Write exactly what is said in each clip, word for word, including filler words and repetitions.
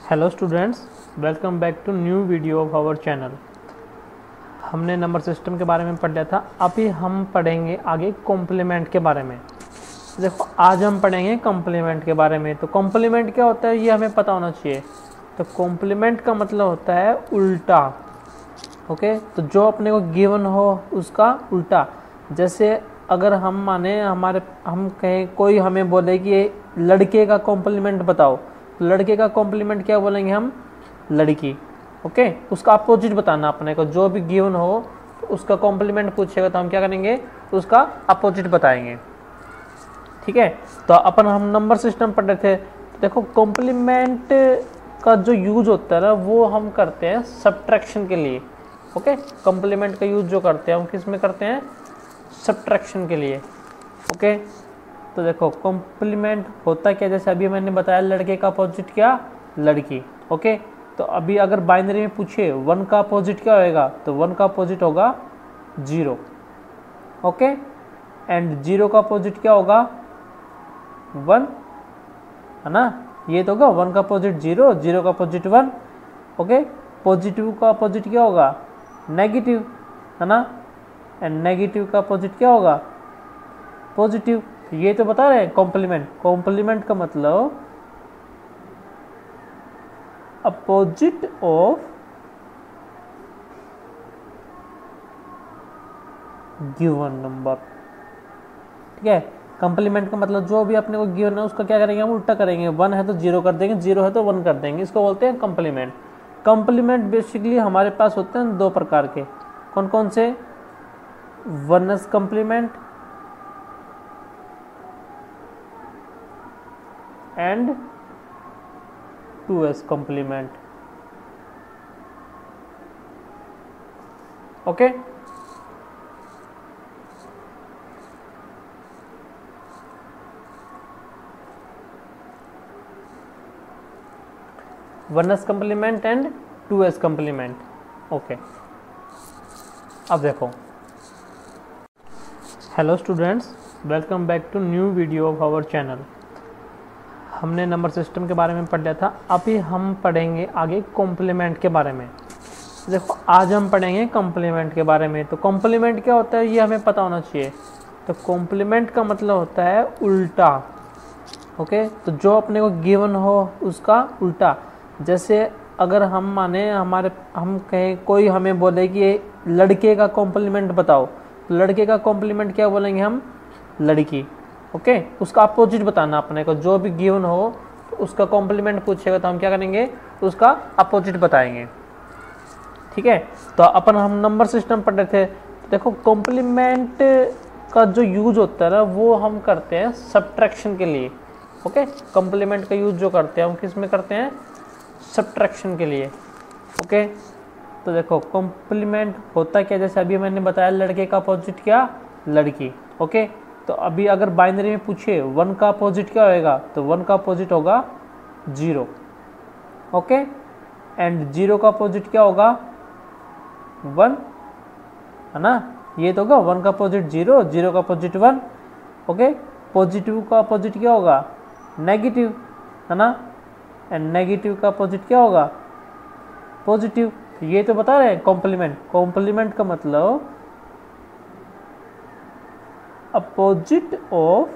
Hello students, welcome back to new video of our channel. हमने number system के बारे में पढ़ लिया था। अभी हम पढ़ेंगे आगे कॉम्प्लीमेंट के बारे में। देखो, आज हम पढ़ेंगे कॉम्प्लीमेंट के बारे में। तो कॉम्प्लीमेंट क्या होता है ये हमें पता होना चाहिए। तो कॉम्प्लीमेंट का मतलब होता है उल्टा। ओके, तो जो अपने को गिवन हो उसका उल्टा। जैसे अगर हम माने हमारे हम कहें कोई हमें बोले कि ये लड़के का कॉम्प्लीमेंट बताओ, तो लड़के का कॉम्प्लीमेंट क्या बोलेंगे हम? लड़की। ओके, उसका अपोजिट बताना अपने को। जो भी गिवन हो तो उसका कॉम्प्लीमेंट पूछेगा तो हम क्या करेंगे? उसका अपोजिट बताएंगे। ठीक है, तो अपन हम नंबर सिस्टम पढ़ रहे थे। तो देखो, कॉम्प्लीमेंट का जो यूज होता है ना वो हम करते हैं सब्ट्रैक्शन के लिए। ओके, कॉम्प्लीमेंट का यूज जो करते हैं हम किस में करते हैं? सब्ट्रैक्शन के लिए। ओके, तो देखो कॉम्प्लीमेंट होता क्या, जैसे अभी मैंने बताया लड़के का अपोजिट क्या? लड़की। ओके, तो अभी अगर बाइनरी में पूछे वन का अपोजिट क्या होएगा, तो वन का अपोजिट होगा जीरो। ओके, एंड जीरो का अपोजिट क्या होगा? वन, है ना? ये तो होगा वन का अपोजिट जीरो, जीरो का अपोजिट वन। ओके, पॉजिटिव का अपोजिट क्या होगा? नेगेटिव, है ना? एंड नेगेटिव का अपोजिट क्या होगा? पॉजिटिव। ये तो बता रहे हैं कॉम्प्लीमेंट। कॉम्प्लीमेंट का मतलब अपोजिट ऑफ गिवन नंबर। ठीक है, कॉम्प्लीमेंट का मतलब जो भी अपने को गिवन है उसका क्या करेंगे? हम उल्टा करेंगे। वन है तो जीरो कर देंगे, जीरो है तो वन कर देंगे। इसको बोलते हैं कॉम्प्लीमेंट। कॉम्प्लीमेंट बेसिकली हमारे पास होते हैं दो प्रकार के। कौन कौन से? One's complement and two's complement. Okay, one's complement and two's complement. Okay, अब देखो, hello students, welcome back to new video of our channel. हमने नंबर सिस्टम के बारे में पढ़ लिया था। अभी हम पढ़ेंगे आगे कॉम्प्लीमेंट के बारे में। देखो, आज हम पढ़ेंगे कॉम्प्लीमेंट के बारे में। तो कॉम्प्लीमेंट क्या होता है ये हमें पता होना चाहिए। तो कॉम्प्लीमेंट का मतलब होता है उल्टा। ओके, तो जो अपने को गिवन हो उसका उल्टा। जैसे अगर हम माने हमारे हम कहें कोई हमें बोले कि ये लड़के का कॉम्प्लीमेंट बताओ, तो लड़के का कॉम्प्लीमेंट क्या बोलेंगे हम? लड़की। ओके, उसका अपोजिट बताना अपने को। जो भी गिवन हो तो उसका कॉम्प्लीमेंट पूछेगा तो हम क्या करेंगे? उसका अपोजिट बताएंगे। ठीक है, तो अपन हम नंबर सिस्टम पढ़ रहे थे। तो देखो, कॉम्प्लीमेंट का जो यूज होता है ना वो हम करते हैं सब्ट्रैक्शन के लिए। ओके, कॉम्प्लीमेंट का यूज जो करते हैं हम किस में करते हैं? सब्ट्रैक्शन के लिए। ओके, तो देखो कॉम्प्लीमेंट होता क्या, जैसे अभी मैंने बताया लड़के का अपोजिट क्या? लड़की। ओके, तो अभी अगर बाइनरी में पूछे वन का अपोजिट क्या होएगा, तो वन का अपोजिट होगा जीरो। ओके, एंड जीरो का अपोजिट क्या होगा? वन, है ना? ये तो होगा वन का अपोजिट जीरो, जीरो का अपोजिट वन। ओके, पॉजिटिव का अपोजिट क्या होगा? नेगेटिव, है ना? एंड नेगेटिव का अपोजिट क्या होगा? पॉजिटिव। ये तो बता रहे हैं कॉम्प्लीमेंट। कॉम्प्लीमेंट का मतलब अपोजिट ऑफ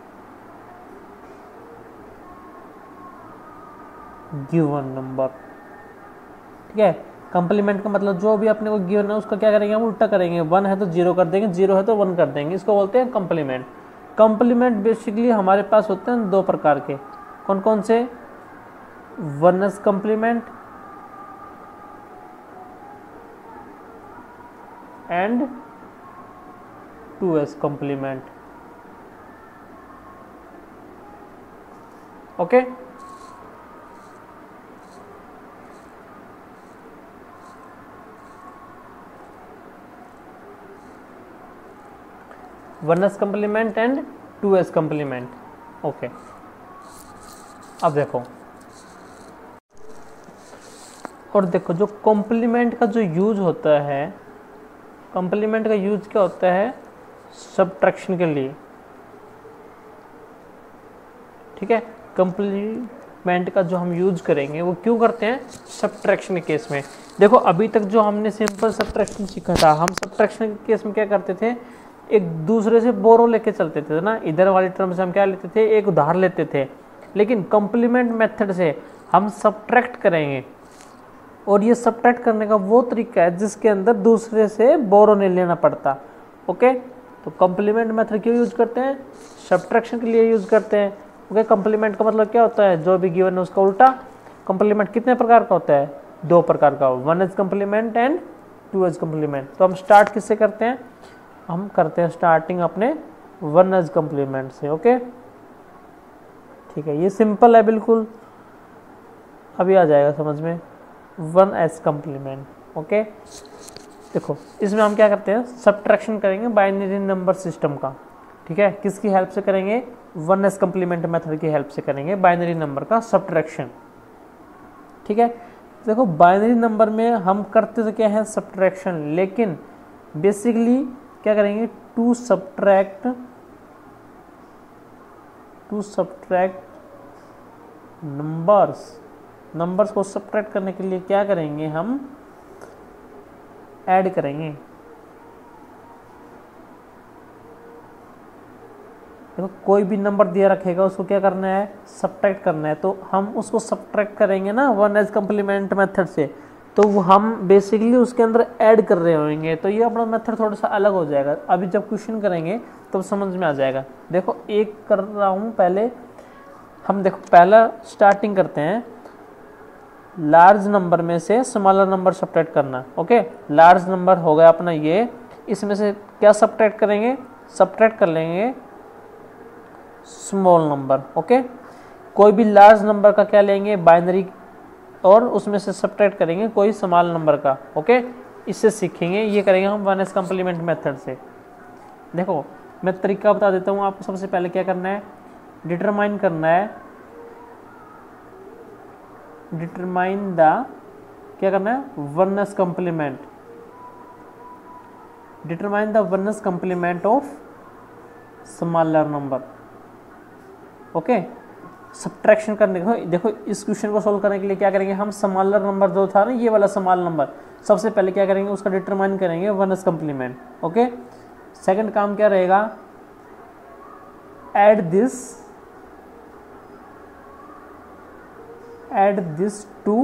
गिवन नंबर। ठीक है, कॉम्प्लीमेंट का मतलब जो भी अपने को गिवन है उसका क्या करेंगे? हम उल्टा करेंगे। वन है तो जीरो कर देंगे, जीरो है तो वन कर देंगे। इसको बोलते हैं कॉम्प्लीमेंट। कॉम्प्लीमेंट बेसिकली हमारे पास होते हैं दो प्रकार के। कौन कौन से? One's complement and two's complement. Okay, one's complement and two's complement. Okay, अब देखो, और देखो जो कॉम्प्लीमेंट का जो यूज होता है, कॉम्प्लीमेंट का यूज क्या होता है? सब्ट्रैक्शन के लिए। ठीक है, कंप्लीट कॉम्प्लीमेंट का जो हम यूज करेंगे वो क्यों करते हैं, सब्ट्रैक्शन के केस में। देखो अभी तक जो हमने सिंपल सब्ट्रैक्शन सीखा था, हम सब्ट्रैक्शन के केस में क्या करते थे, एक दूसरे से बोरो लेके चलते थे ना, इधर वाली टर्म से हम क्या लेते थे, एक उधार लेते थे। लेकिन कॉम्प्लीमेंट मेथड से हम सब्ट्रैक्ट करेंगे, और ये सब्ट्रैक्ट करने का वो तरीका है जिसके अंदर दूसरे से बोरो नहीं लेना पड़ता। ओके, तो कॉम्प्लीमेंट मेथड क्यों यूज करते हैं, सब्ट्रैक्शन के लिए यूज करते हैं। ओके, कॉम्प्लीमेंट का मतलब क्या होता है, जो भी गिवन है उसका उल्टा। कॉम्प्लीमेंट कितने प्रकार का होता है, दो प्रकार का, one's complement and two's complement. तो हम स्टार्ट किससे करते हैं, हम करते हैं स्टार्टिंग अपने वन एज कॉम्प्लीमेंट से। ओके ठीक है, ये सिंपल है बिल्कुल, अभी आ जाएगा समझ में, वन एज कॉम्प्लीमेंट। ओके देखो इसमें हम क्या करते हैं, सब्ट्रैक्शन करेंगे बाइनरी नंबर सिस्टम का। ठीक है, किसकी हेल्प से करेंगे, वन एज कॉम्प्लीमेंट मेथड की हेल्प से करेंगे बाइनरी नंबर का सब्ट्रैक्शन। ठीक है, देखो बाइनरी नंबर में हम करते तो क्या है, सब्ट्रैक्शन, लेकिन बेसिकली क्या करेंगे, to subtract to subtract numbers numbers को सब्ट्रैक्ट करने के लिए क्या करेंगे, हम ऐड करेंगे। देखो कोई भी नंबर दिया रखेगा उसको क्या करना है, सब्ट्रैक्ट करना है, तो हम उसको सब्ट्रैक्ट करेंगे ना वन एज कॉम्प्लीमेंट मेथड से, तो वो हम बेसिकली उसके अंदर ऐड कर रहे होंगे, तो ये अपना मेथड थोड़ा सा अलग हो जाएगा। अभी जब क्वेश्चन करेंगे तो समझ में आ जाएगा। देखो एक कर रहा हूँ पहले, हम देखो पहला स्टार्टिंग करते हैं, लार्ज नंबर में से स्मॉलर नंबर सब्ट्रैक्ट करना। ओके, लार्ज नंबर हो गया अपना ये, इसमें से क्या सब्ट्रैक्ट करेंगे, सब्ट्रैक्ट कर लेंगे स्मॉल नंबर। ओके, कोई भी लार्ज नंबर का क्या लेंगे, बाइनरी, और उसमें से सब्ट्रैक्ट करेंगे कोई स्मॉल नंबर का। ओके, इससे सीखेंगे, ये करेंगे हम वन एज कॉम्प्लीमेंट मेथड से। देखो मैं तरीका बता देता हूँ आपको। सबसे पहले क्या करना है, डिटरमाइन करना है, डिटरमाइन द क्या करना है, one's complement, determine the one's complement of smaller number. Okay, subtraction करने को, देखो इस क्वेश्चन को सोल्व करने के लिए क्या करेंगे, हम स्मॉलर नंबर जो था ना, ये वाला स्मॉल नंबर, सबसे पहले क्या करेंगे, उसका डिटरमाइन करेंगे one's complement. Okay, second काम क्या रहेगा, add this add this to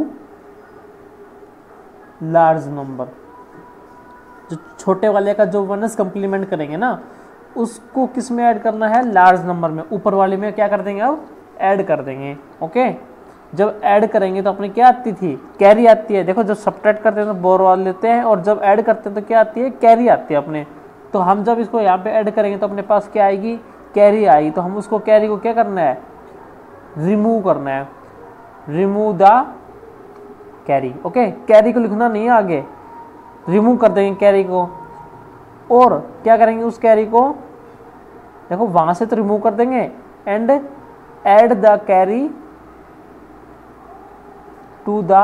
large number. जो छोटे वाले का जो वन एज कॉम्प्लीमेंट करेंगे ना, उसको किस में ऐड करना है, लार्ज नंबर में। ऊपर वाले में क्या कर देंगे, अब ऐड कर देंगे। ओके, जब ऐड करेंगे तो अपने क्या आती थी, कैरी आती है। देखो जब सब्ट्रैक्ट करते हैं तो बोर वाले लेते हैं, और जब ऐड करते हैं तो क्या आती है, कैरी आती है अपने। तो हम जब इसको यहाँ पे ऐड करेंगे तो अपने पास क्या आएगी, कैरी आएगी। तो हम उसको कैरी को क्या करना है, रिमूव करना है, remove the carry. Okay, carry को लिखना नहीं है आगे, रिमूव कर देंगे कैरी को। और क्या करेंगे, उस कैरी को देखो वहां से तो रिमूव कर देंगे, and add the carry to the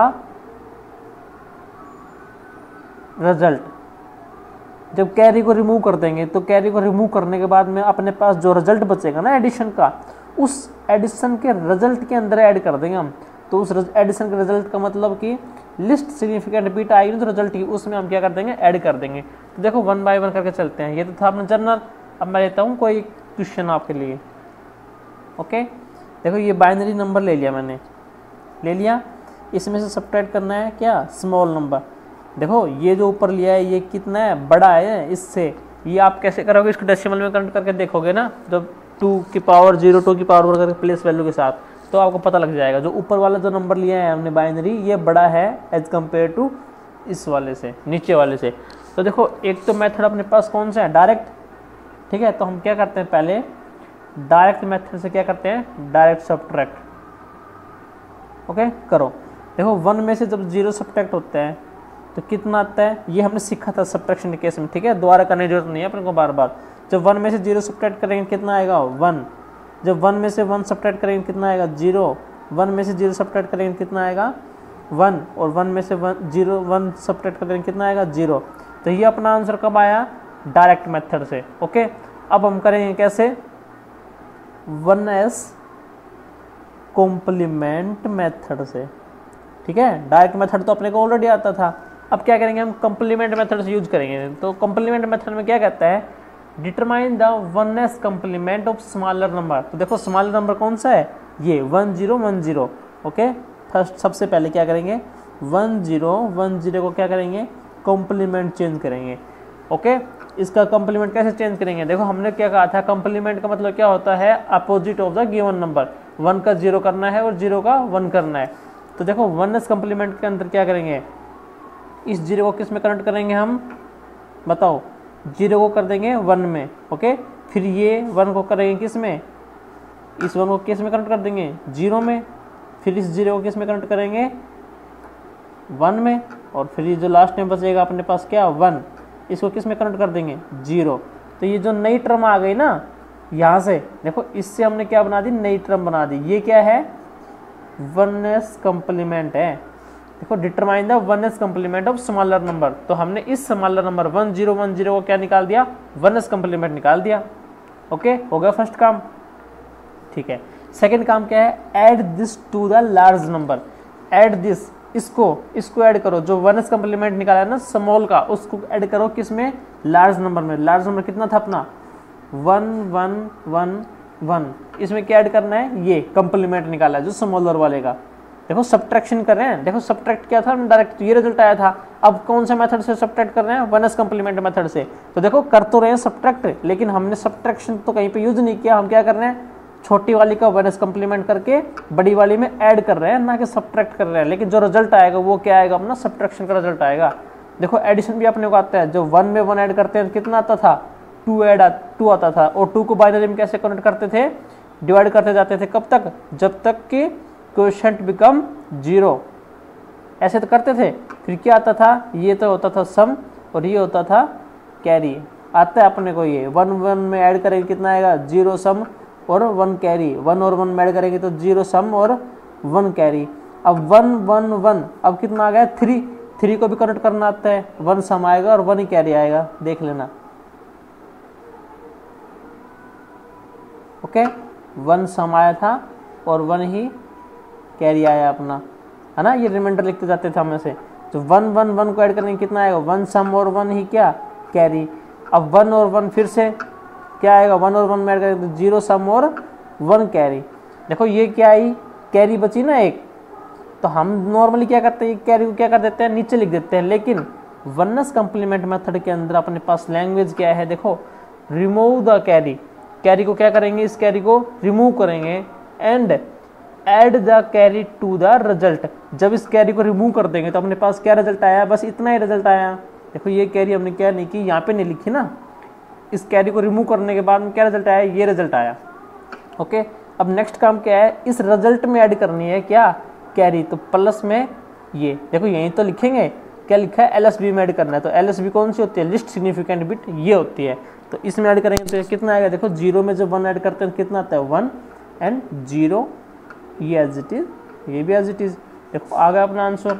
result. जब कैरी को रिमूव कर देंगे तो कैरी को रिमूव करने के बाद में अपने पास जो रिजल्ट बचेगा ना एडिशन का, उस एडिशन के रिजल्ट के अंदर ऐड कर देंगे हम। तो उस एडिशन के रिजल्ट का मतलब कि लिस्ट सिग्निफिकेंट बिट आएगी तो रिजल्ट की, उसमें हम क्या कर देंगे, ऐड कर देंगे। तो देखो वन बाय वन करके चलते हैं। ये तो था अपना जनरल। अब मैं लेता हूँ कोई क्वेश्चन आपके लिए। ओके, देखो ये बाइनरी नंबर ले लिया मैंने, ले लिया, इसमें से सब्ट्रैक्ट करना है क्या, स्मॉल नंबर। देखो ये जो ऊपर लिया है ये कितना है, बड़ा है इससे। ये आप कैसे करोगे, इसको डेसिमल में कन्वर्ट करके देखोगे ना, जब टू की पावर जीरो टू की पावर करके प्लेस वैल्यू के साथ, तो आपको पता लग जाएगा। जो ऊपर वाला जो नंबर लिया है हमने बाइनरी, ये बड़ा है एज कम्पेयर टू इस वाले से, नीचे वाले से। तो देखो एक तो मेथड अपने पास कौन सा है, डायरेक्ट। ठीक है, तो हम क्या करते हैं, पहले डायरेक्ट मेथड से क्या करते हैं, डायरेक्ट सब्ट्रैक्ट। ओके करो, देखो वन में से जब जीरो सब्ट्रैक्ट होता है तो कितना आता है, ये हमने सीखा था सब्ट्रैक्शन के केस में। ठीक है, दोबारा करने की जरूरत नहीं है अपने को बार बार। जब वन में से जीरो सब्ट्रैक्ट करेंगे कितना आएगा, वन। जब वन में से वन सब्ट्रैक्ट करेंगे कितना आएगा, जीरो। वन में से जीरो सब्ट्रैक्ट करेंगे कितना आएगा, वन। और वन में से वन जीरो वन सब्ट्रैक्ट करेंगे कितना आएगा, जीरो। तो ये अपना आंसर कब आया, डायरेक्ट मेथड से। ओके, अब हम करेंगे कैसे, वन एस कॉम्प्लीमेंट मेथड से। ठीक है, डायरेक्ट मेथड तो अपने को ऑलरेडी आता था, अब क्या करेंगे हम कॉम्प्लीमेंट मेथड से यूज करेंगे। तो कॉम्प्लीमेंट मेथड में क्या कहता है, determine the one's complement of smaller number. तो देखो स्मॉलर नंबर कौन सा है, ये one zero one zero. Okay, first सबसे पहले क्या करेंगे, वन जीरो वन जीरो को क्या करेंगे, कॉम्प्लीमेंट चेंज करेंगे। ओके, इसका कॉम्प्लीमेंट कैसे चेंज करेंगे, देखो हमने क्या कहा था, कॉम्प्लीमेंट का मतलब क्या होता है, opposite of the given number. One का जीरो करना है और जीरो का वन करना है। तो देखो वननेस कॉम्प्लीमेंट के अंदर क्या करेंगे, इस जीरो को किस में कन्वर्ट करेंगे हम, बताओ, जीरो को कर देंगे वन में। ओके, फिर ये वन को करेंगे किस में, इस वन को किस में कन्वर्ट कर देंगे, जीरो में। फिर इस जीरो को किस में कन्वर्ट करेंगे, वन में। और फिर ये जो लास्ट में बचेगा अपने पास क्या, वन, इसको किस में कन्वर्ट कर देंगे, जीरो। तो ये जो नई टर्म आ गई ना यहाँ से, देखो इससे हमने क्या बना दी, नई टर्म बना दी। ये क्या है, वननेस कॉम्प्लीमेंट है। देखो determine the one's complement of smaller number. तो हमने इस smaller number one zero one zero को क्या निकाल दिया, वननेस कॉम्प्लीमेंट निकाल दिया। ओके, हो गया फर्स्ट काम। ठीक है, सेकंड काम क्या है, add this to the large number. Add this, इसको इसको ऐड करो, जो वननेस कॉम्प्लीमेंट निकाला है ना स्मॉल का, उसको ऐड करो किस में, लार्ज नंबर में। लार्ज नंबर कितना था अपना, वन वन वन वन। इसमें क्या ऐड करना है, ये कॉम्प्लीमेंट निकाला है जो स्मॉलर वाले का। देखो सब्ट्रैक्शन कर रहे हैं, देखो सब्ट्रैक्ट क्या था, डायरेक्ट ये रिजल्ट आया था। अब कौन से मेथड से सब्ट्रैक्ट कर रहे हैं, वननेस कॉम्प्लीमेंट मेथड से। तो देखो कर तो रहे हैं सब्ट्रैक्ट, लेकिन हमने सब्ट्रैक्शन तो कहीं पे यूज नहीं किया। हम क्या कर रहे हैं, छोटी वाली का वननेस कॉम्प्लीमेंट करके बड़ी वाली में ऐड कर रहे हैं, ना कि सब्ट्रैक्ट कर रहे हैं। लेकिन जो रिजल्ट आएगा वो क्या आएगा, अपना सब्ट्रैक्शन का रिजल्ट आएगा। देखो एडिशन भी अपने को आता है, जो वन में वन ऐड करते हैं कितना आता था, टू ऐड टू आता था। और टू को बाइनरी में कैसे कन्वर्ट करते थे, डिवाइड करते जाते थे, कब तक, जब तक कि क्वोशंट बिकम जीरो। ऐसे तो करते थे। फिर क्या आता था, ये तो होता था सम और ये होता था कैरी। आता है अपने को ये, वन वन में ऐड करेंगे कितना आएगा, जीरो सम और वन कैरी। वन और वन में ऐड करेंगे तो जीरो सम और वन कैरी। अब वन वन वन, अब कितना आ गया, थ्री। थ्री को भी कन्वर्ट करना आता है, वन सम आएगा और वन ही कैरी आएगा, देख लेना। ओके, वन सम आया था और वन ही कैरी आया अपना, है ना। ये रिमाइंडर लिखते जाते थे हमें से। तो वन वन वन को ऐड करेंगे कितना आएगा, वन सम और वन ही क्या, कैरी। अब वन और वन फिर से क्या आएगा, वन और वन में ऐड करेंगे तो जीरो सम और वन कैरी। देखो ये क्या आई, कैरी बची ना एक। तो हम नॉर्मली क्या करते हैं, कैरी को क्या कर देते हैं, नीचे लिख देते हैं। लेकिन वननेस कॉम्प्लीमेंट मेथड के अंदर अपने पास लैंग्वेज क्या है, देखो, रिमूव द कैरी। कैरी को क्या करेंगे, इस कैरी को रिमूव करेंगे and add the carry to the result. जब इस कैरी को रिमूव कर देंगे तो अपने पास क्या रिजल्ट आया, बस इतना ही रिजल्ट आया। देखो ये कैरी हमने क्या नहीं की, यहाँ पे नहीं लिखी ना। इस कैरी को रिमूव करने के बाद में क्या रिजल्ट आया, ये रिजल्ट आया। ओके, अब नेक्स्ट काम क्या है, इस रिजल्ट में ऐड करनी है क्या, कैरी। तो प्लस में ये देखो यहीं तो लिखेंगे, क्या लिखा है, एल एस बी में ऐड करना है। तो एल एस बी कौन सी होती है, लिस्ट सिग्निफिकेंट बिट, ये होती है। तो इसमें ऐड करेंगे तो कितना आएगा, देखो जीरो में जब वन ऐड करते हैं कितना आता है, वन एंड जीरो, ये एज इट इज, ये भी एज इट इज। देखो आ गया अपना आंसर,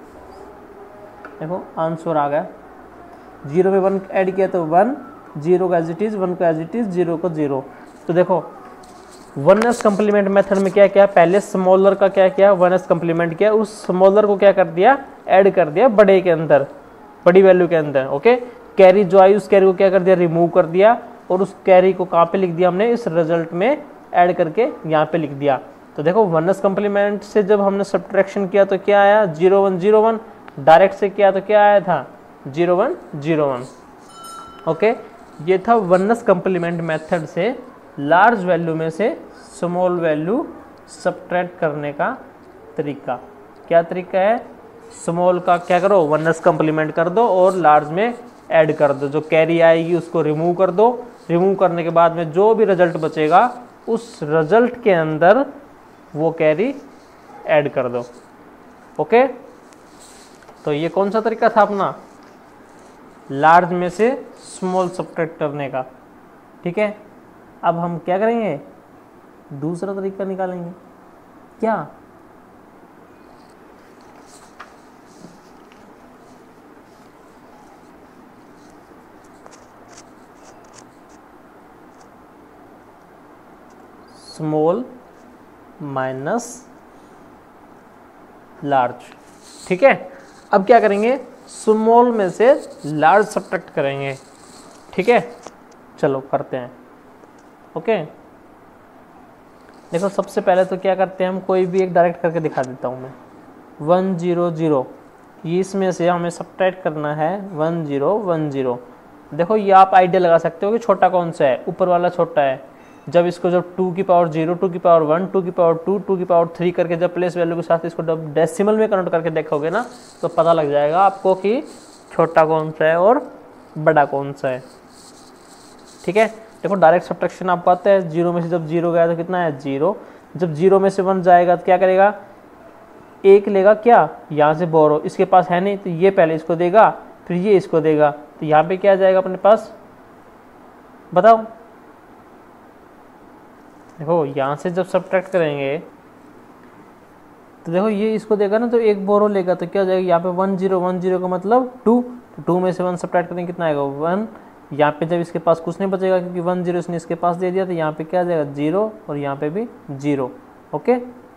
देखो आंसर आ गया। जीरो में वन ऐड किया तो वन, जीरो का एज इट इज, वन का एज इट इज, जीरो को जीरो। तो देखो वननेस कॉम्प्लीमेंट मेथड में क्या क्या, पहले स्मॉलर का क्या किया, वननेस कॉम्प्लीमेंट किया, उस स्मॉलर को क्या कर दिया, ऐड कर दिया बड़े के अंदर, बड़ी वैल्यू के अंदर। ओके, कैरी जो आई उस कैरी को क्या कर दिया, रिमूव कर दिया और उस कैरी को कहाँ पे लिख दिया हमने, इस रिजल्ट में ऐड करके यहाँ पे लिख दिया। तो देखो वननेस कॉम्प्लीमेंट से जब हमने सब्ट्रैक्शन किया तो क्या आया, zero one zero one. Direct से किया तो क्या आया था, zero one zero one. Okay, ये था वननेस कॉम्प्लीमेंट मेथड से लार्ज वैल्यू में से स्मॉल वैल्यू सब्ट्रैक्ट करने का तरीका। क्या तरीका है, स्मॉल का क्या करो, वननेस कॉम्प्लीमेंट कर दो और लार्ज में ऐड कर दो। जो कैरी आएगी उसको रिमूव कर दो। रिमूव करने के बाद में जो भी रिजल्ट बचेगा उस रिजल्ट के अंदर वो कैरी ऐड कर दो। ओके, तो ये कौन सा तरीका था अपना, लार्ज में से स्मॉल सब्ट्रैक्ट करने का। ठीक है, अब हम क्या करेंगे, दूसरा तरीका निकालेंगे। क्या, स्मॉल माइनस लार्ज। ठीक है, अब क्या करेंगे, स्मॉल में से लार्ज सब्ट्रैक्ट करेंगे। ठीक है, चलो करते हैं। ओके, देखो सबसे पहले तो क्या करते हैं हम, कोई भी एक डायरेक्ट करके दिखा देता हूँ मैं। वन जीरो जीरो, इसमें से हमें सब्ट्रैक्ट करना है वन जीरो वन जीरो। देखो ये आप आइडिया लगा सकते हो कि छोटा कौन सा है, ऊपर वाला छोटा है। जब इसको जब टू की पावर जीरो, टू की पावर वन, टू की पावर टू, टू की पावर थ्री करके जब प्लेस वैल्यू के साथ इसको जब डेसिमल में कन्वर्ट करके देखोगे ना, तो पता लग जाएगा आपको कि छोटा कौन सा है और बड़ा कौन सा है। ठीक है, देखो डायरेक्ट सब्ट्रैक्शन आपको आता है, जीरो में से जब जीरो गया तो कितना है, जीरो। जब जीरो में से वन जाएगा तो क्या करेगा, एक लेगा क्या, यहाँ से बोरो, इसके पास है नहीं तो ये पहले इसको देगा, फिर ये इसको देगा, तो यहाँ पे क्या जाएगा अपने पास, बताओ। देखो यहाँ से जब सब्ट्रैक्ट करेंगे तो देखो ये इसको देगा ना, तो एक बोरो लेगा तो क्या हो जाएगा, यहाँ पे वन जीरो वन जीरो का मतलब टू, तो टू में से वन सब्ट्रैक्ट करेंगे कितना आएगा, वन। यहाँ पे जब इसके पास कुछ नहीं बचेगा क्योंकि वन जीरो इसने इसके पास दे दिया, तो यहाँ पे क्या आ जाएगा, जीरो, और यहाँ पे भी जीरो। ओके,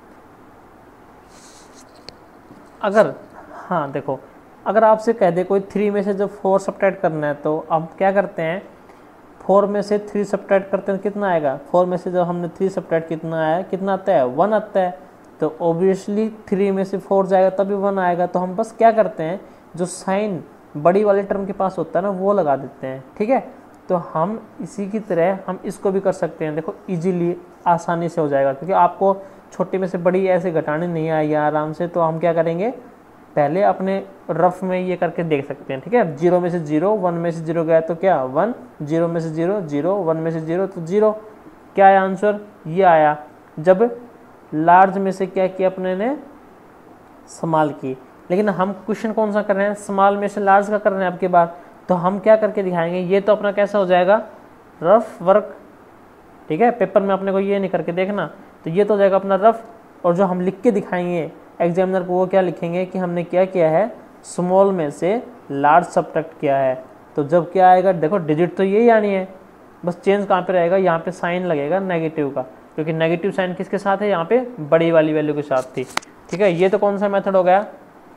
अगर हाँ देखो, अगर आपसे कह दे कोई थ्री में से जब फोर सब्ट्रैक्ट करना है, तो अब क्या करते हैं, फोर में से थ्री सब्ट्रैक्ट करते हैं कितना आएगा, फोर में से जब हमने थ्री सब्ट्रैक्ट कितना आया, कितना आता है, वन आता है। तो ऑब्वियसली थ्री में से फोर जाएगा तभी वन आएगा। तो हम बस क्या करते हैं, जो साइन बड़ी वाले टर्म के पास होता है ना, वो लगा देते हैं। ठीक है, तो हम इसी की तरह हम इसको भी कर सकते हैं। देखो इजीली आसानी से हो जाएगा, क्योंकि आपको छोटी में से बड़ी ऐसे घटाने नहीं आएगी आराम से। तो हम क्या करेंगे, पहले अपने रफ में ये करके देख सकते हैं। ठीक है, जीरो में से जीरो, वन में से जीरो गया तो क्या, वन, जीरो में से जीरो, जीरो, वन में से जीरो तो जीरो। क्या आया आंसर, ये आया। जब लार्ज में से क्या किया अपने ने, स्मॉल की। लेकिन हम क्वेश्चन कौन सा कर रहे हैं, स्मॉल में से लार्ज का कर रहे हैं आपके बाद। तो हम क्या करके दिखाएंगे, ये तो अपना कैसा हो जाएगा, रफ वर्क। ठीक है, पेपर में अपने को ये नहीं करके देखना, तो ये तो हो जाएगा अपना रफ। और जो हम लिख के दिखाएंगे एग्जामिनर को, वो क्या लिखेंगे कि हमने क्या किया है, स्मॉल में से लार्ज सब्ट्रैक्ट किया है। तो जब क्या आएगा, देखो डिजिट तो यही आनी है, बस चेंज कहाँ पे रहेगा, यहाँ पे साइन लगेगा नेगेटिव का, क्योंकि नेगेटिव साइन किसके साथ है, यहाँ पे बड़ी वाली वैल्यू के साथ थी। ठीक है, ये तो कौन सा मेथड हो गया,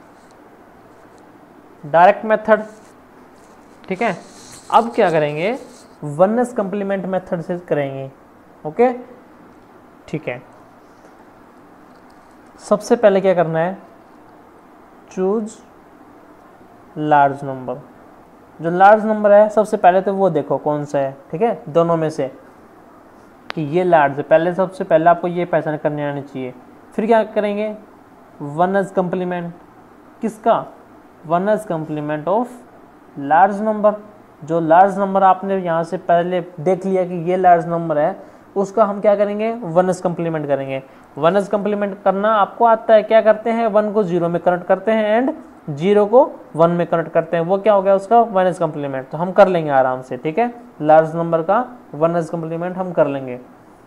डायरेक्ट मेथड। ठीक है, अब क्या करेंगे, वननेस कंप्लीमेंट मेथड से करेंगे। ओके, ठीक है, सबसे पहले क्या करना है, चूज लार्ज नंबर। जो लार्ज नंबर है सबसे पहले तो वो देखो कौन सा है। ठीक है, दोनों में से कि ये लार्ज है, पहले सबसे पहले आपको ये पहचान करने आनी चाहिए। फिर क्या करेंगे, वननेस कंप्लीमेंट किसका, one's complement of large number. जो लार्ज नंबर आपने यहाँ से पहले देख लिया कि ये लार्ज नंबर है, उसका हम क्या करेंगे, वननेस कंप्लीमेंट करेंगे। वननेस कंप्लीमेंट करना आपको आता है, क्या करते हैं, वन को जीरो में कन्वर्ट करते हैं एंड जीरो को वन में कन्वर्ट करते हैं, वो क्या हो गया उसका वननेस कंप्लीमेंट। तो हम कर लेंगे आराम से। ठीक है, लार्ज नंबर का वननेस कंप्लीमेंट हम कर लेंगे।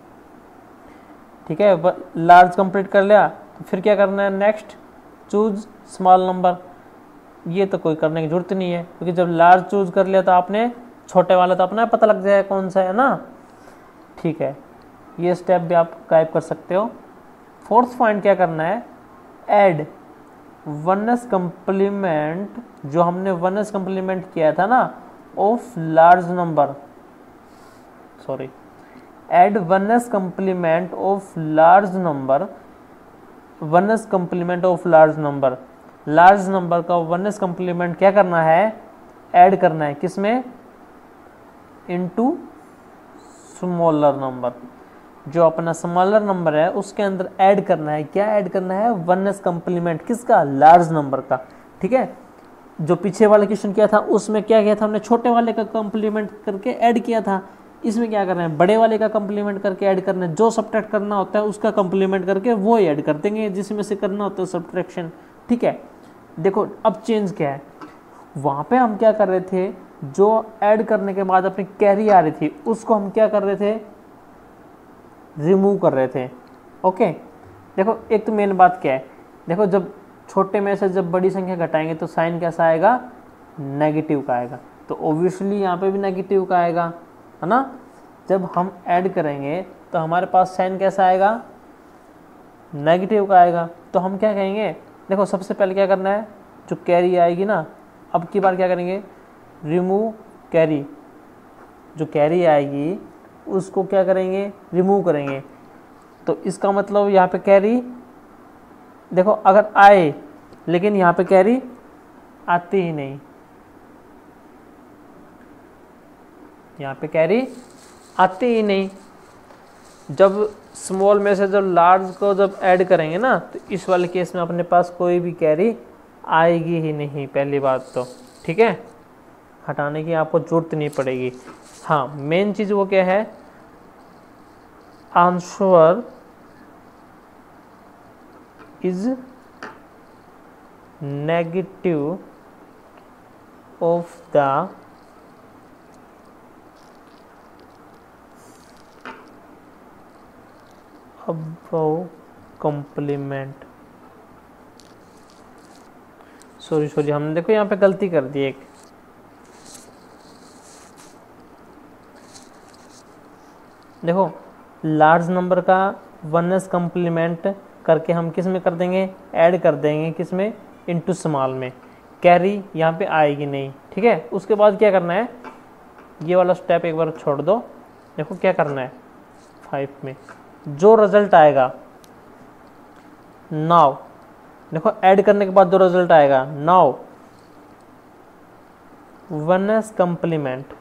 ठीक है, लार्ज कंप्लीट कर लिया, तो फिर क्या करना है, नेक्स्ट चूज स्मॉल नंबर। ये तो कोई करने की जरूरत नहीं है, क्योंकि जब लार्ज चूज कर लिया तो आपने छोटे वाला तो अपना पता लग जाएगा कौन सा है ना। ठीक है, ये स्टेप भी आप गायब कर सकते हो। फोर्थ पॉइंट क्या करना है, ऐड वननेस कंप्लीमेंट, जो हमने वननेस कंप्लीमेंट किया था ना of large number, sorry, add one's complement of large number, one's complement of large number. Large number का वननेस कंप्लीमेंट क्या करना है, ऐड करना है, किसमें, इनटू स्मॉलर नंबर। जो अपना स्मॉलर नंबर है उसके अंदर ऐड करना है, क्या ऐड करना है, वननेस कंप्लीमेंट किसका, लार्ज नंबर का। ठीक है, जो पीछे वाला क्वेश्चन किया था उसमें क्या किया था हमने, छोटे वाले का कंप्लीमेंट करके ऐड किया था। इसमें क्या करना है, बड़े वाले का कंप्लीमेंट करके ऐड करना है। जो सब्ट्रैक्ट करना होता है उसका कंप्लीमेंट करके वो ऐड कर देंगे जिसमें से करना होता है सब्ट्रैक्शन। ठीक है, देखो अब चेंज क्या है, वहाँ पे हम क्या कर रहे थे, जो ऐड करने के बाद अपनी कैरी आ रही थी उसको हम क्या कर रहे थे, रिमूव कर रहे थे। ओके, देखो एक तो मेन बात क्या है, देखो जब छोटे में से जब बड़ी संख्या घटाएंगे तो साइन कैसा आएगा, नेगेटिव का आएगा। तो ऑब्वियसली यहाँ पे भी नेगेटिव का आएगा, है ना। जब हम ऐड करेंगे तो हमारे पास साइन कैसा आएगा, नेगेटिव का आएगा तो हम क्या कहेंगे, देखो सबसे पहले क्या करना है, जो कैरी आएगी ना, अब की बार क्या करेंगे, रिमूव कैरी, जो कैरी आएगी उसको क्या करेंगे, रिमूव करेंगे। तो इसका मतलब यहाँ पे कैरी, देखो अगर आए लेकिन यहाँ पे कैरी आती ही नहीं, यहाँ पे कैरी आती ही नहीं। जब स्मॉल में से जब लार्ज को जब ऐड करेंगे ना, तो इस वाले केस में अपने पास कोई भी कैरी आएगी ही नहीं, पहली बात तो, ठीक है, हटाने की आपको जरूरत नहीं पड़ेगी। हाँ, मेन चीज़ वो क्या है, answer is negative of the above complement। Sorry sorry हमने देखो यहाँ पे गलती कर दी एक, देखो लार्ज नंबर का वन एस कम्प्लीमेंट करके हम किस में कर देंगे, ऐड कर देंगे किस में, इनटू स्मॉल में, कैरी यहाँ पे आएगी नहीं, ठीक है। उसके बाद क्या करना है, ये वाला स्टेप एक बार छोड़ दो, देखो क्या करना है, फाइव में जो रिजल्ट आएगा, नाउ देखो ऐड करने के बाद जो रिजल्ट आएगा, now one's complement,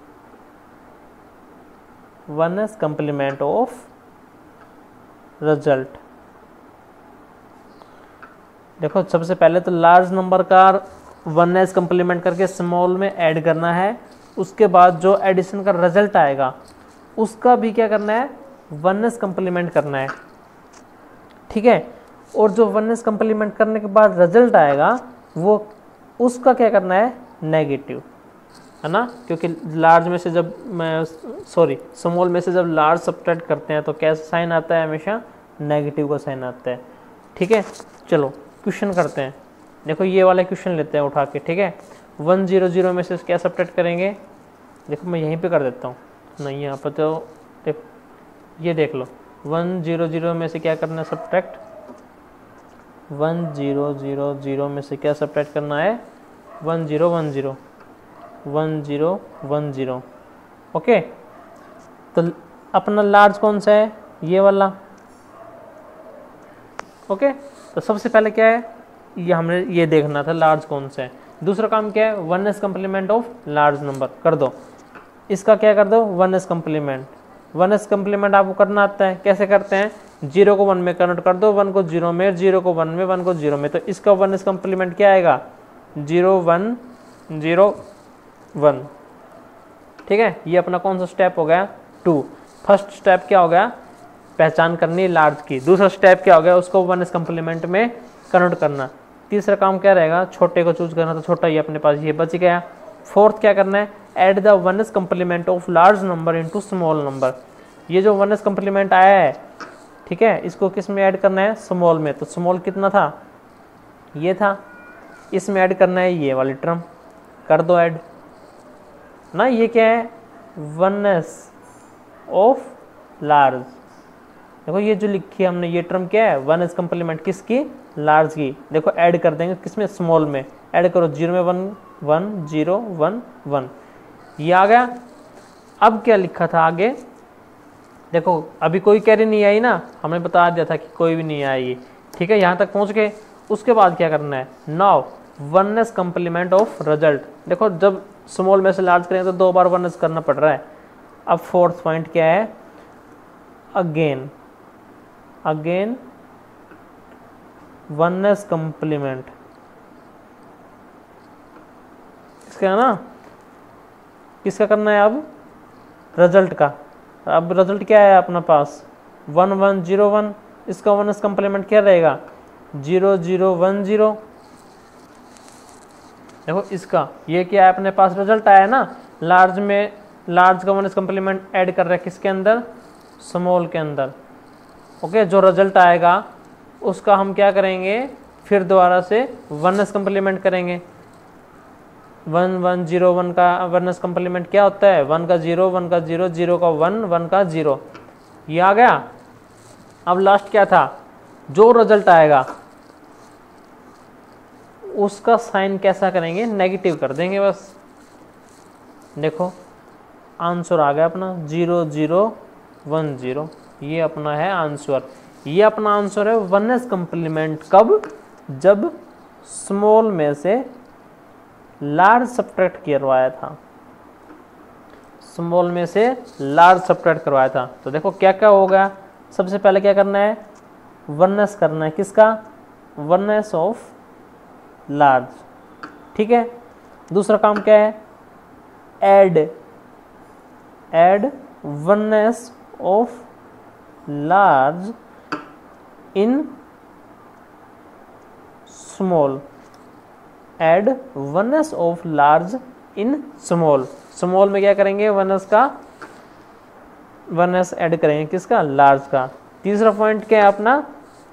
one's complement of result. देखो सबसे पहले तो लार्ज नंबर का वन एस कम्प्लीमेंट करके स्मॉल में ऐड करना है, उसके बाद जो एडिशन का रिजल्ट आएगा उसका भी क्या करना है, वन एस कम्प्लीमेंट करना है, ठीक है। और जो वन एस कम्प्लीमेंट करने के बाद रिजल्ट आएगा वो उसका क्या करना है, नेगेटिव, है ना, क्योंकि लार्ज में से जब मैं सॉरी स्मॉल में से जब लार्ज सब्ट्रैक्ट करते हैं तो कैसा साइन आता है, हमेशा नेगेटिव का साइन आता है, ठीक है। चलो क्वेश्चन करते हैं, देखो ये वाला क्वेश्चन लेते हैं उठा के, ठीक है। वन जीरो जीरो में से क्या सब्ट्रैक्ट करेंगे, देखो मैं यहीं पे कर देता हूँ, नहीं यहाँ पर तो देखो ये देख लो, वन जीरो जीरो में से क्या करना है, subtract, one zero zero zero में से क्या सब्ट्रैक्ट करना है, one zero one zero one zero one zero, okay. तो अपना लार्ज कौन सा है, ये वाला, ओके। तो सबसे पहले क्या है, ये हमने ये देखना था लार्ज कौन सा है। दूसरा काम क्या है, one's complement of large number कर दो, इसका क्या कर दो, one's complement. One's complement आपको करना आता है, कैसे करते हैं, जीरो को वन में कन्वर्ट कर दो, वन को जीरो में, जीरो को वन में, वन को जीरो में, तो इसका वन एस कम्प्लीमेंट क्या आएगा, जीरो वन जीरो वन, ठीक है। ये अपना कौन सा स्टेप हो गया, टू। फर्स्ट स्टेप क्या हो गया, पहचान करनी लार्ज की। दूसरा स्टेप क्या हो गया, उसको वन एस कम्प्लीमेंट में कन्वर्ट करना। तीसरा काम क्या रहेगा, छोटे को चूज करना, तो छोटा ही अपने पास ये बच गया। फोर्थ क्या करना है, add the one's complement of large number into small number. ये जो वन एस कम्प्लीमेंट आया है, ठीक है, इसको किस में ऐड करना है, स्मॉल में। तो स्मॉल कितना था, ये था, इसमें ऐड करना है ये वाली टर्म, कर दो ऐड ना। ये क्या है, वन एस ऑफ लार्ज। देखो ये जो लिखी है हमने, ये टर्म क्या है, वन एस कम्प्लीमेंट किसकी, लार्ज की। देखो ऐड कर देंगे किसमें, स्मॉल में। ऐड करो, जीरो में one one zero one one, ये आ गया। अब क्या लिखा था आगे, देखो अभी कोई कैरी नहीं आई ना, हमने बता दिया था कि कोई भी नहीं आएगी, ठीक है, यहाँ तक पहुँच गए। उसके बाद क्या करना है, now one's complement of result. देखो जब स्मॉल में से लार्ज करेंगे तो दो बार वन एस करना पड़ रहा है। अब फोर्थ पॉइंट क्या है, again again one's complement, इसका है ना, किसका करना है अब, रिजल्ट का। अब रिजल्ट क्या है अपना पास, वन वन जीरो वन, इसका वन एस कम्प्लीमेंट क्या रहेगा, जीरो जीरो वन जीरो। देखो इसका ये क्या है, अपने पास रिजल्ट आया ना, लार्ज में लार्ज का वन एस कम्प्लीमेंट ऐड कर रहा है किसके अंदर, स्मॉल के अंदर, ओके। जो रिजल्ट आएगा उसका हम क्या करेंगे, फिर दोबारा से वन एस कम्प्लीमेंट करेंगे। वन वन जीरो वन का वन एस कम्प्लीमेंट क्या होता है, वन का जीरो, वन का जीरो, जीरो का वन, वन का जीरो, ये आ गया। अब लास्ट क्या था, जो रिजल्ट आएगा उसका साइन कैसा करेंगे, नेगेटिव कर देंगे बस। देखो आंसर आ गया अपना जीरो जीरो वन जीरो, ये अपना है आंसर। ये अपना आंसर है वन एस कम्प्लीमेंट। कब? जब स्मॉल में से लार्ज सब्ट्रैक्ट करवाया था, स्मॉल में से लार्ज सब्ट्रैक्ट करवाया था। तो देखो क्या क्या होगा, सबसे पहले क्या करना है, वन एस करना है। किसका? One's of large. ठीक है, दूसरा काम क्या है, add add one's of large in small, add one's of large in small. Small में क्या करेंगे, वन एस का वन एस ऐड करेंगे, किसका? लार्ज का। तीसरा पॉइंट क्या है अपना,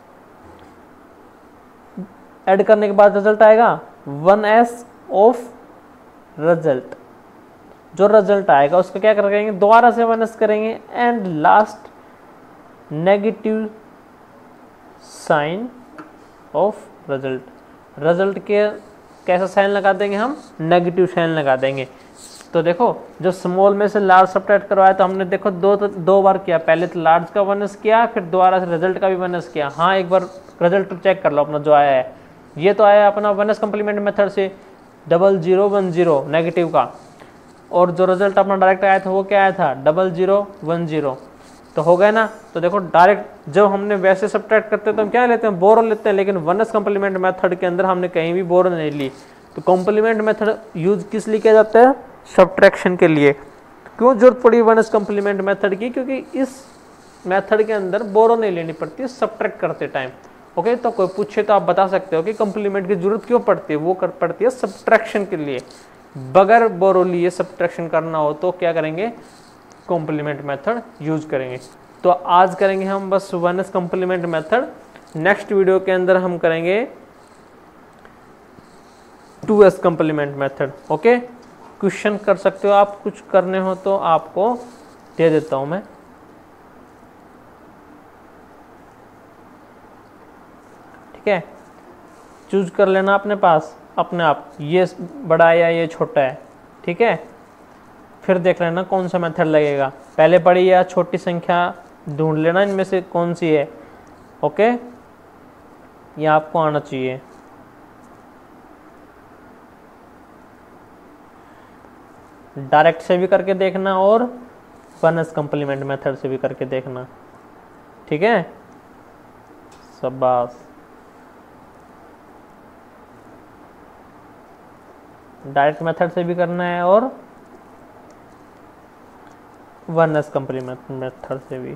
ऐड करने के बाद रिजल्ट आएगा वन एस ऑफ रिजल्ट। जो रिजल्ट आएगा उसका क्या करेंगे, दोबारा से वन एस करेंगे। And last negative sign of result. Result के कैसा साइन लगा देंगे हम, नेगेटिव साइन लगा देंगे। तो देखो जब स्मॉल में से लार्ज सब्ट्रैक्ट करवाया तो हमने देखो दो दो बार किया, पहले तो लार्ज का वन एस किया, फिर दोबारा से रिजल्ट का भी वन एस किया। हाँ एक बार रिजल्ट चेक कर लो अपना जो आया है, ये तो आया अपना वन एस कम्प्लीमेंट मेथड से double zero one zero negative का, और जो रिजल्ट अपना डायरेक्ट आया था वो क्या आया था, डबल जीरो वन जीरो। तो हो गया ना। तो देखो डायरेक्ट जब हमने वैसे सब्ट्रैक्ट करते हैं तो हम क्या लेते हैं, बोरो लेते हैं, लेकिन वन एस कम्प्लीमेंट मेथड के अंदर हमने कहीं भी बोरो नहीं ली। तो कॉम्प्लीमेंट मेथड यूज किस लिए किया जाता है, सब्ट्रैक्शन के लिए। क्यों जरूरत पड़ी वन एस कम्प्लीमेंट मेथड की, क्योंकि इस मेथड के अंदर बोरो नहीं लेनी पड़ती सब्ट्रैक्ट करते टाइम। ओके, तो कोई पूछे तो आप बता सकते हो कि कॉम्प्लीमेंट की जरूरत क्यों पड़ती है, वो कर पड़ती है सब्ट्रैक्शन के लिए। बगैर बोरो लिए सब्ट्रैक्शन करना हो तो क्या करेंगे, कॉम्प्लीमेंट मेथड यूज करेंगे। तो आज करेंगे हम बस one's complement method. Next video के अंदर हम करेंगे two's complement method. Okay, question कर सकते हो आप, कुछ करने हो तो आपको दे देता हूं मैं। ठीक है, चूज कर लेना अपने पास अपने आप, ये बड़ा है या ये छोटा है। ठीक है, फिर देख लेना कौन सा मेथड लगेगा, पहले बड़ी या छोटी संख्या ढूंढ लेना इनमें से कौन सी है। ओके, ये आपको आना चाहिए। डायरेक्ट से भी करके देखना और वन एस कम्प्लीमेंट मेथड से भी करके देखना। ठीक है, शाबाश। डायरेक्ट मेथड से भी करना है और वन एस कम्प्लीमेंट मेथड से भी।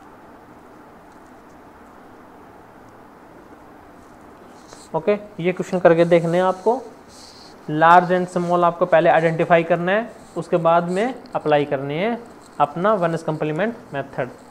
ओके, ये क्वेश्चन करके देखने हैं आपको। लार्ज एंड स्मॉल आपको पहले आइडेंटिफाई करना है, उसके बाद में अप्लाई करनी है अपना वन एस कम्प्लीमेंट मेथड।